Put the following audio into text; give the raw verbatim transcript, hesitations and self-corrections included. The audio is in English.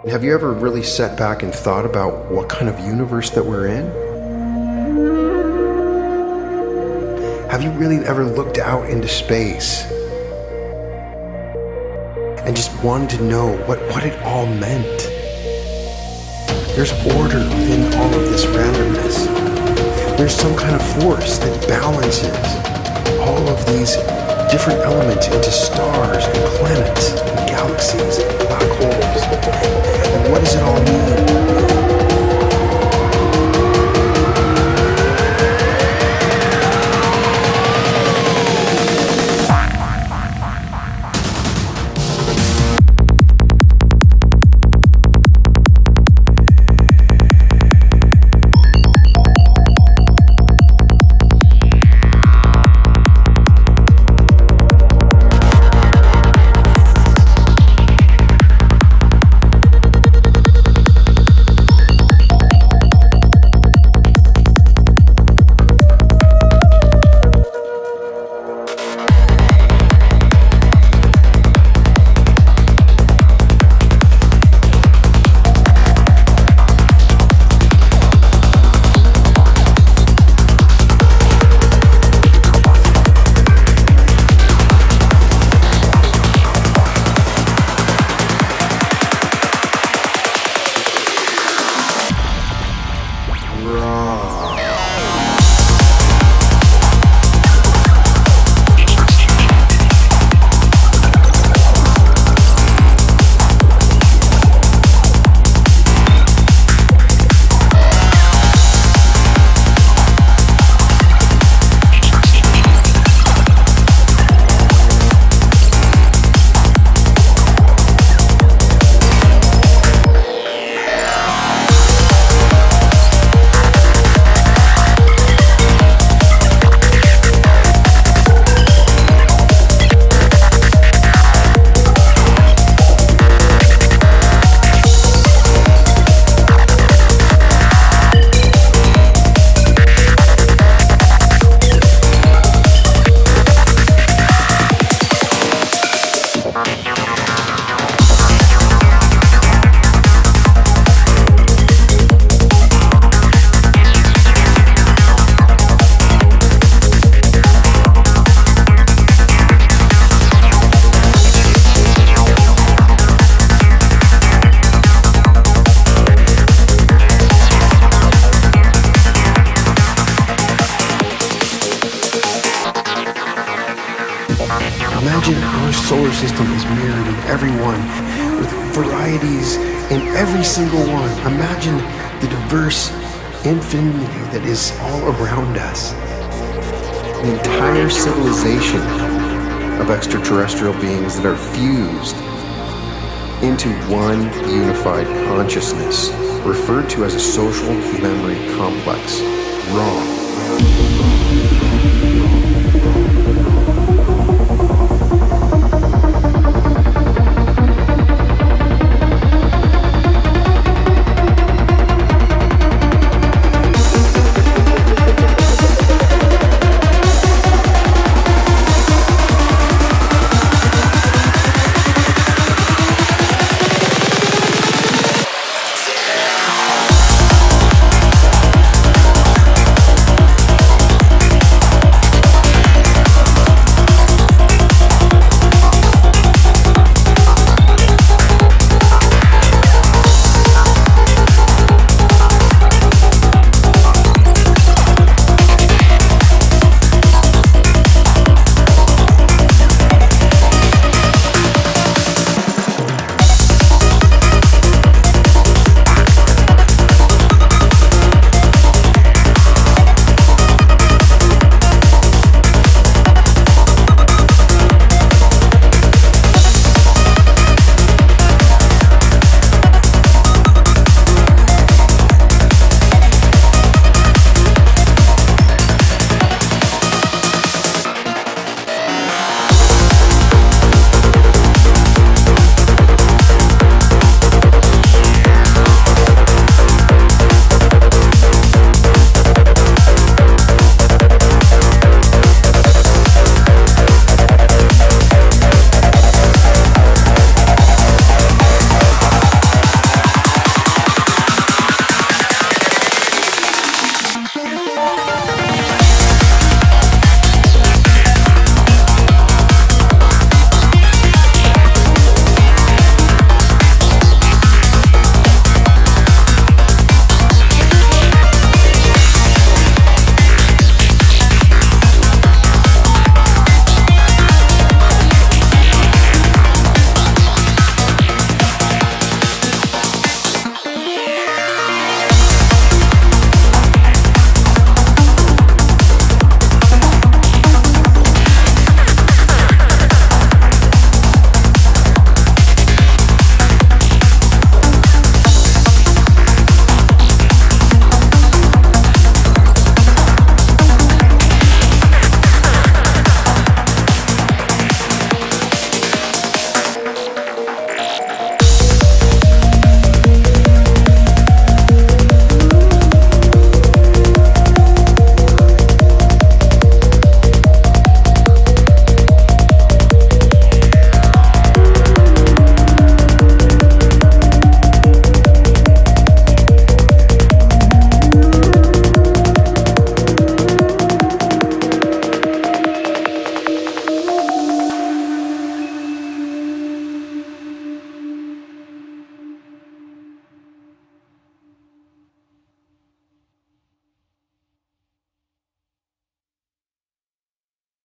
Have you ever really sat back and thought about what kind of universe that we're in? Have you really ever looked out into space and just wanted to know what, what it all meant? There's order within all of this randomness. There's some kind of force that balances all of these different elements into stars and planets and galaxies and black holes. And what does it all mean? Imagine our solar system is mirrored in everyone, with varieties in every single one. Imagine the diverse infinity that is all around us. An entire civilization of extraterrestrial beings that are fused into one unified consciousness, referred to as a social memory complex. Wrong.